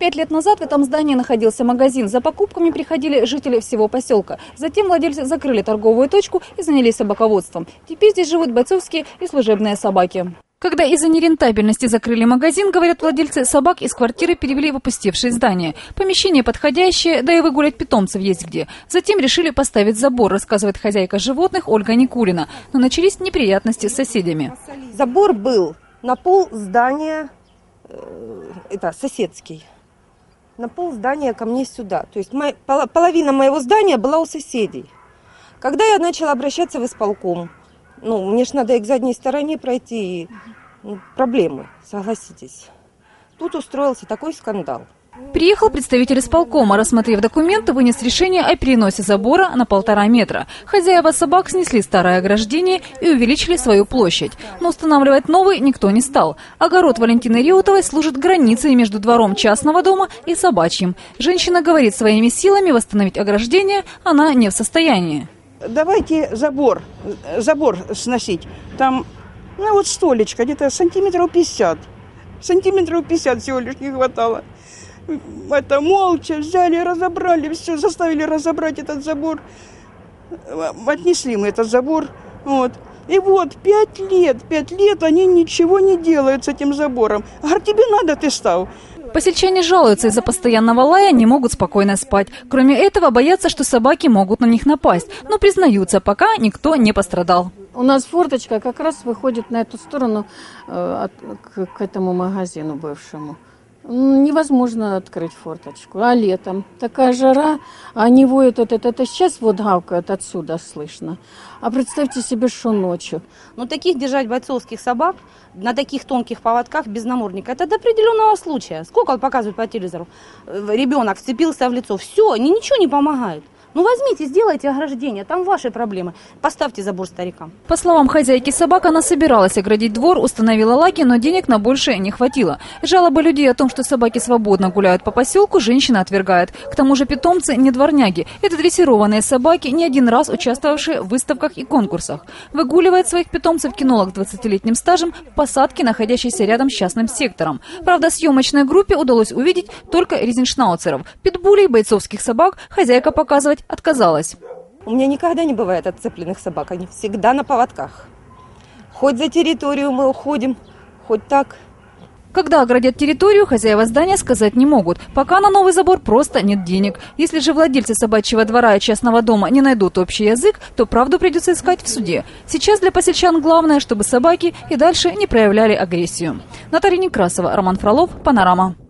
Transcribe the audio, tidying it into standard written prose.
5 лет назад в этом здании находился магазин. За покупками приходили жители всего поселка. Затем владельцы закрыли торговую точку и занялись собаководством. Теперь здесь живут бойцовские и служебные собаки. Когда из-за нерентабельности закрыли магазин, говорят владельцы, собак из квартиры перевели в опустевшее здание. Помещение подходящее, да и выгулять питомцев есть где. Затем решили поставить забор, рассказывает хозяйка животных Ольга Никулина. Но начались неприятности с соседями. Забор был на пол здания, это соседский, на пол здания ко мне сюда. То есть половина моего здания была у соседей. Когда я начала обращаться в исполком, мне ж надо и к задней стороне пройти, и проблемы, согласитесь. Тут устроился такой скандал. Приехал представитель исполкома, рассмотрев документы, вынес решение о переносе забора на 1,5 метра. Хозяева собак снесли старое ограждение и увеличили свою площадь. Но устанавливать новый никто не стал. Огород Валентины Реутовой служит границей между двором частного дома и собачьим. Женщина говорит, своими силами восстановить ограждение она не в состоянии. Давайте забор сносить. Там, столечко, где-то сантиметров 50. Сантиметров 50 всего лишь не хватало. Это молча взяли, разобрали, все, заставили разобрать этот забор. Отнесли мы этот забор. И 5 лет они ничего не делают с этим забором. Говорят, тебе надо, ты стал. Посельчане жалуются, из-за постоянного лая не могут спокойно спать. Кроме этого, боятся, что собаки могут на них напасть. Но признаются, пока никто не пострадал. У нас форточка как раз выходит на эту сторону, к этому магазину бывшему. Невозможно открыть форточку. А летом такая жара, они воют, это сейчас гавкают отсюда слышно. А представьте себе, что ночью. Таких держать бойцовских собак на таких тонких поводках без намордника, это до определенного случая. Сколько показывают по телевизору? Ребенок вцепился в лицо. Все, они ничего не помогают. Возьмите, сделайте ограждение, там ваши проблемы. Поставьте забор старикам. По словам хозяйки собак, она собиралась оградить двор, установила лаки, но денег на большее не хватило. Жалобы людей о том, что собаки свободно гуляют по поселку, женщина отвергает. К тому же питомцы не дворняги. Это дрессированные собаки, не один раз участвовавшие в выставках и конкурсах. Выгуливает своих питомцев кинолог с 20-летним стажем в посадке, находящейся рядом с частным сектором. Правда, съемочной группе удалось увидеть только ризеншнауцеров. Питбулей, бойцовских собак хозяйка показывать отказалась. У меня никогда не бывает отцепленных собак, они всегда на поводках. Хоть за территорию мы уходим, хоть так. Когда оградят территорию, хозяева здания сказать не могут. Пока на новый забор просто нет денег. Если же владельцы собачьего двора и частного дома не найдут общий язык, то правду придется искать в суде. Сейчас для посельчан главное, чтобы собаки и дальше не проявляли агрессию. Наталья Некрасова, Роман Фролов, Панорама.